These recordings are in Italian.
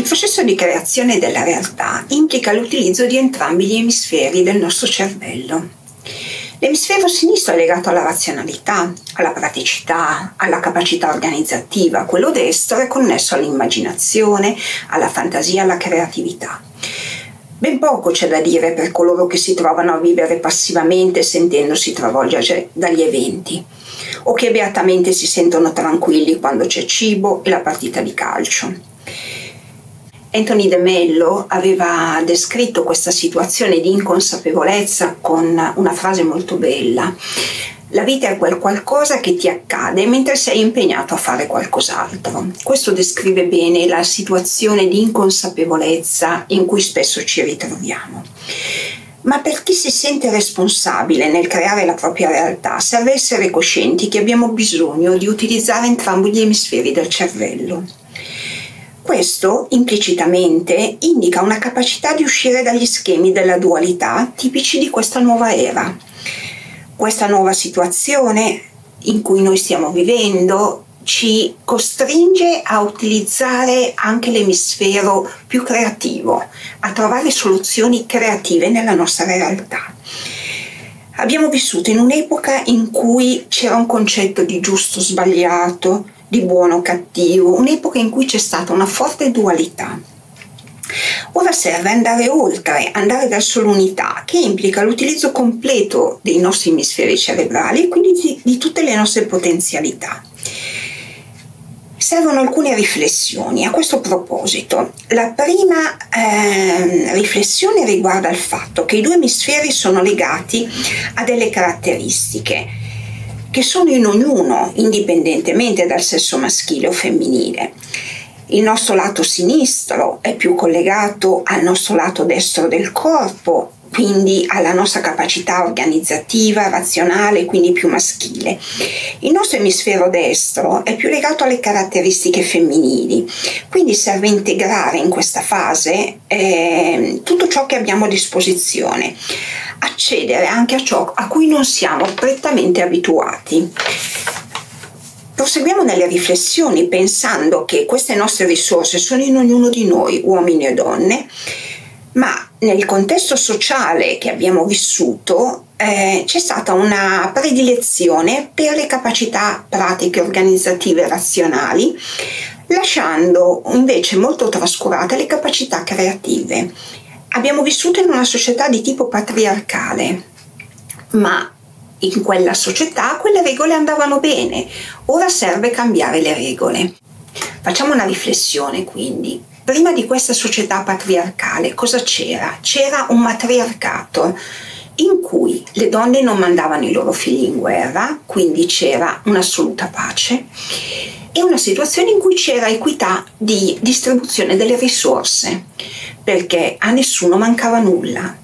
processo di creazione della realtà implica l'utilizzo di entrambi gli emisferi del nostro cervello. L'emisfero sinistro è legato alla razionalità, alla praticità, alla capacità organizzativa, quello destro è connesso all'immaginazione, alla fantasia, alla creatività. Ben poco c'è da dire per coloro che si trovano a vivere passivamente sentendosi travolgere dagli eventi, o che beatamente si sentono tranquilli quando c'è cibo e la partita di calcio. Anthony de Mello aveva descritto questa situazione di inconsapevolezza con una frase molto bella. La vita è quel qualcosa che ti accade mentre sei impegnato a fare qualcos'altro. Questo descrive bene la situazione di inconsapevolezza in cui spesso ci ritroviamo. Ma per chi si sente responsabile nel creare la propria realtà, serve essere coscienti che abbiamo bisogno di utilizzare entrambi gli emisferi del cervello. Questo, implicitamente, indica una capacità di uscire dagli schemi della dualità tipici di questa nuova era. Questa nuova situazione in cui noi stiamo vivendo ci costringe a utilizzare anche l'emisfero più creativo, a trovare soluzioni creative nella nostra realtà. Abbiamo vissuto in un'epoca in cui c'era un concetto di giusto sbagliato, di buono o cattivo, un'epoca in cui c'è stata una forte dualità. Ora serve andare oltre, andare verso l'unità, che implica l'utilizzo completo dei nostri emisferi cerebrali e quindi di tutte le nostre potenzialità. Servono alcune riflessioni a questo proposito. La prima riflessione riguarda il fatto che i due emisferi sono legati a delle caratteristiche che sono in ognuno, indipendentemente dal sesso maschile o femminile. Il nostro lato sinistro è più collegato al nostro lato destro del corpo, quindi alla nostra capacità organizzativa, razionale, quindi più maschile. Il nostro emisfero destro è più legato alle caratteristiche femminili, quindi serve integrare in questa fase tutto ciò che abbiamo a disposizione, accedere anche a ciò a cui non siamo prettamente abituati. Proseguiamo nelle riflessioni pensando che queste nostre risorse sono in ognuno di noi, uomini e donne, ma nel contesto sociale che abbiamo vissuto c'è stata una predilezione per le capacità pratiche, organizzative e razionali, lasciando invece molto trascurate le capacità creative. Abbiamo vissuto in una società di tipo patriarcale, ma in quella società quelle regole andavano bene. Ora serve cambiare le regole. Facciamo una riflessione quindi. Prima di questa società patriarcale cosa c'era? C'era un matriarcato in cui le donne non mandavano i loro figli in guerra, quindi c'era un'assoluta pace, e una situazione in cui c'era equità di distribuzione delle risorse, perché a nessuno mancava nulla.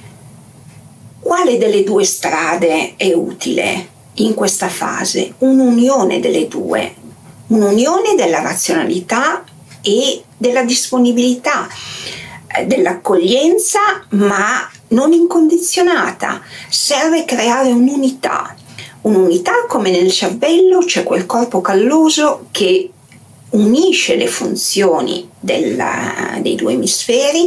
Quale delle due strade è utile in questa fase? Un'unione delle due, un'unione della razionalità e della disponibilità, dell'accoglienza, ma non incondizionata. Serve creare un'unità come nel cervello c'è quel corpo calloso che unisce le funzioni dei due emisferi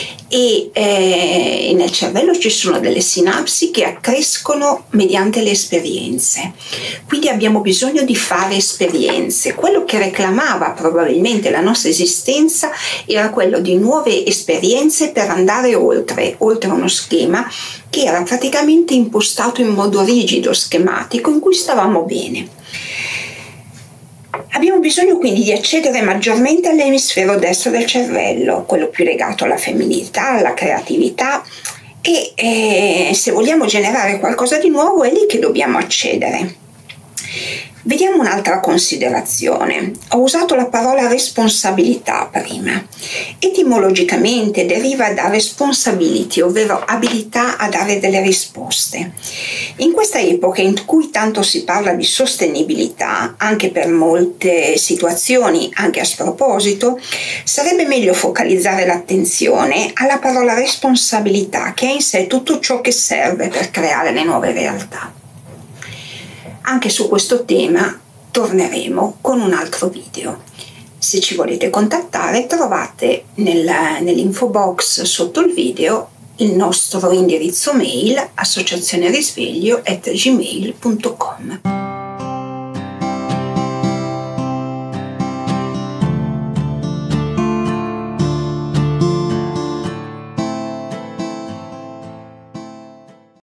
e nel cervello ci sono delle sinapsi che accrescono mediante le esperienze. Quindi abbiamo bisogno di fare esperienze. Quello che reclamava probabilmente la nostra esistenza era quello di nuove esperienze per andare oltre uno schema che era praticamente impostato in modo rigido, schematico, in cui stavamo bene. Abbiamo bisogno quindi di accedere maggiormente all'emisfero destro del cervello, quello più legato alla femminilità, alla creatività, e se vogliamo generare qualcosa di nuovo è lì che dobbiamo accedere. Vediamo un'altra considerazione. Ho usato la parola responsabilità prima. Etimologicamente deriva da responsibility, ovvero abilità a dare delle risposte. In questa epoca in cui tanto si parla di sostenibilità, anche per molte situazioni, anche a sproposito, sarebbe meglio focalizzare l'attenzione alla parola responsabilità, che ha in sé tutto ciò che serve per creare le nuove realtà. Anche su questo tema torneremo con un altro video. Se ci volete contattare trovate nell'info box sotto il video il nostro indirizzo mail associazionerisveglio@gmail.com.